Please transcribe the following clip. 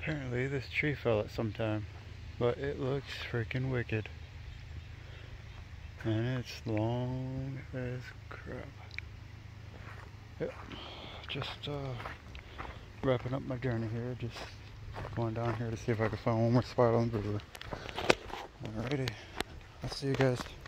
Apparently this tree fell at some time, but it looks freaking wicked. And it's long as crap. Yep, just wrapping up my journey here, just going down here to see if I can find one more spot on the river. Alrighty, I'll see you guys.